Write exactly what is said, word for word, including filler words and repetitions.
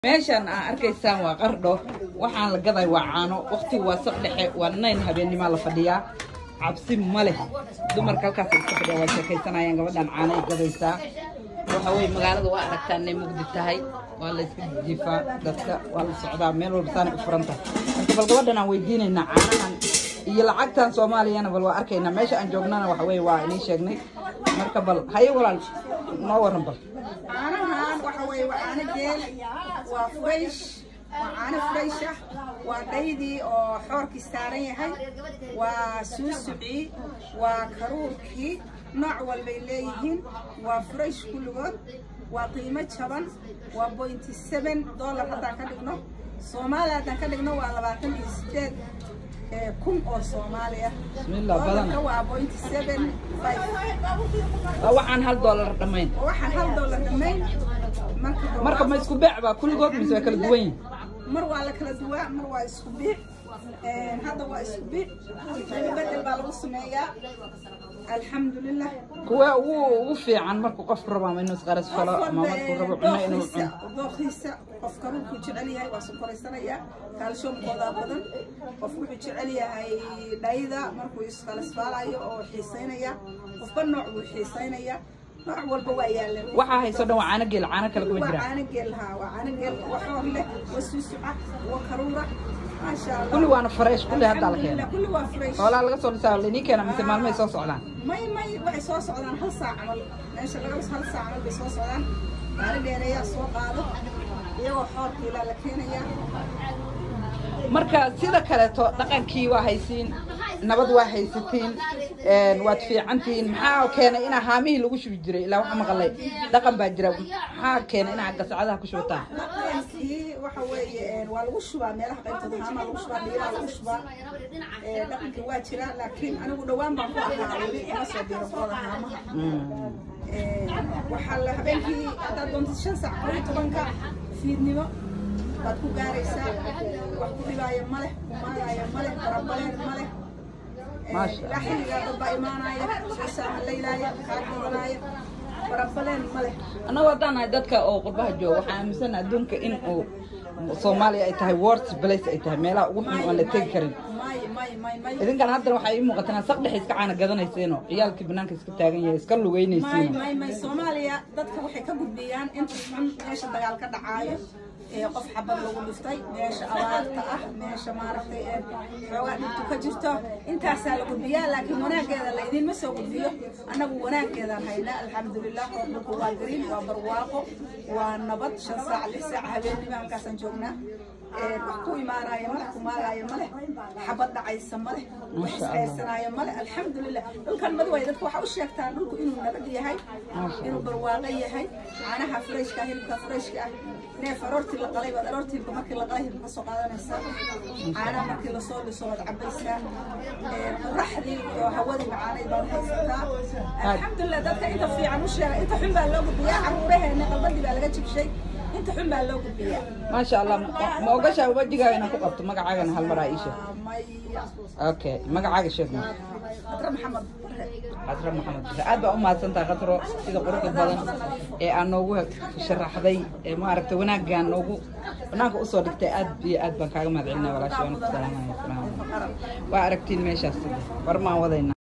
meeshan aan arkaysaan waa qardho waxaan la gaday waa caano waqti waa saq dhexe waa nine habeenimo la fadhiyaa cabsi ma leh dumarka halkaas iska fadhiya waa sheekaysanayaan gabadhan caano ay gadaysaa waxa way magaalada waa aragtaan inay mugdi tahay waa la iska jiifaa dadka waa la socdaa meel walba saan u furanta inta bal gabadhan aan weydiinaynaa caanahan iyo lacagtan Soomaaliyana bal waa arkaynaa meesha aan joognana waxa way waa inii sheegnay marka bal haye walaal noo waran bal caanahan waxa way waa caano geel waa fresh waa caano fresh ah waa dhaydii oo xoorkii saaran yahay waa suusuci waa karuurkii nooc walba ay leeyihiin waa fresh kulligood waa qiimo jaban waa point seven dollar haddaan ka dhigno Soomaaliya haddaan ka dhigno waa labaatan iyo sideed kun oo Soomaaliya bismillah badan waa point seven five waxaan hal dollar dhamayn waxaan hal dollar dhamayn marka ma isku beec ba kulligood mise kala duwan yihiin mar waa la kala duwaa mar waa isku beec ee hadda waa isku beec bedel baa lagu sameeyaa alxamdulillah kuwa ugu ugu fiican markuu qof rabo inuu isqaras falo ama markuu rabo cuno inuu cuno dooqiisa qofka uu jecel yahay waa soo koraysanaya calcium qoda badan qof wuxuu jecel yahay dhayda markuu isqaras faalayo oo xiiseynaya qofba nooc uu xiiseynaya nooc walba waa yaalan waxa hayso dhan caano geel caano kale kuma jiraan caano geel ha waa caano geel waxoor leh wasuusuca waa karuura ما شاء الله كل وانا فريش كل هذا الخير كل وانا فريش والله لقى صار صار لني كان مثل ما المي صوص علان ماي ماي waxay soo socdaan hal saac amal meesha laga hal saac amal bay soo socdaan gaari dheereeya soo qaado iyagoo xoorkii la keenaya marka sida kale to dhaqankii waa haysiin nabad waa haysatiin een waad fiicantiin maxaa keenay ina haamihi lagu shubi jiray ilaa waxa maqalay dhaqan baa jira maxaa keenay ina gasacadaha ku shubtaan waxa weeye waa lagu shubaa meelaha qaybtooda haama lagu shubaa dhiiraa lagu shubaa ee dhaqanka waa jira laakiin anigu dhawaan baan ku arkaa weli ima soo diro qooda haamaha ee waxa la habeenkii hadda doonta shan saac iyo tobanka fiidnimo baad ku gaaraysaa wax ku dhibaayo male kumaagaayo male barabaleen male maasha Allah xilliga dadba imaanaya saaca leeyahay kaadoodanaya barabaleen male ana wadanahay dadka oo qurbaha jooga waxa aaminsan adduunka in uu Soomaaliya ay tahay worst place ay tahay meelaha ugu xun oo la tagi karin may may may may idinkan hadda waxa ay muuqataa saq dhex iska caana gadanayseen oo ciyaalkii banaanka iska taagan yahay iska lugeynaysiin may may Soomaaliya dadka waxay ka gudbiyaan inta xun meesha dagaal ka dhacayo ee qof xabad lagu dhiftay meesha abaarta ah meesha maaragtay ee xoogaa dhibtu ka jirto intaas la gudbiyaa laakiin wanaageeda la idin ma soo gudbiyo anagu wanaageeda hayna alxamdulillah oo waa green waa barwaaqo waa nabad shan saac lix saac habeenimo halkaasaan joognaa ee wax ku imaanaya madax ku maagaya male xabad dhacaysa male wax isqaysanaya male alxamdulillah dhulkan mad way dadku waxa u sheegtaan dhulku inuu nabad yahay inuu barwaaqo yahay caanaha freshka hilibka freshka neef aroorti la qalay baad aroorti markii la qalay hilibka soo qaadanaysa caanaha markii la soo dhiso waad cabaysaa ee qorraxdii iyo hawadii macaanay baad haysataa alxamdulillah dadka inta fiican u sheegay inta xun baa loo gudbiyaa caruuraheena qalbadii baa laga jibshay inta xun baa loo gudbiyaa ma sha Allah ma ogasha wajigaaga inaan ku qabto magacaagana hal mar ay isha okay magacaaga sheegna Qadra Maxamed Qadra Maxamed aad baa u mahadsantahay Qadro sida quruxda badan ee aan noogu sharaxday ee ma aragtay wanaagan noogu wanaagga u soo dhigtay aad iyo aad baan kaaga mahadcelinaa walaashay waan ku salaamayaa waa aragtiin meeshaas war ma wadayna